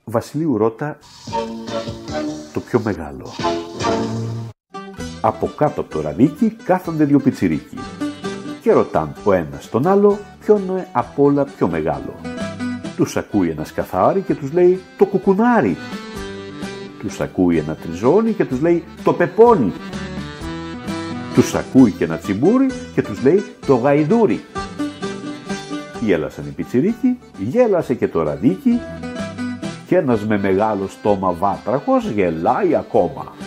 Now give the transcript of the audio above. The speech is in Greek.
Βασιλείου ρώτα το πιο μεγάλο. Από κάτω από το ραδίκι κάθονται δύο πιτσιρίκοι και ρωτάν ο ένας τον άλλο ποιον είναι απ' όλα πιο μεγάλο. Τους ακούει ένας καθάρι και τους λέει το κουκουνάρι. Τους ακούει ένα τριζόνι και τους λέει το πεπόνι. Τους ακούει και ένα τσιμπούρι και τους λέει το γαϊδούρι. Γέλασαν οι πιτσιρίκοι, γέλασε και το ραδίκι και ένας με μεγάλο στόμα βάτραχος γελάει ακόμα.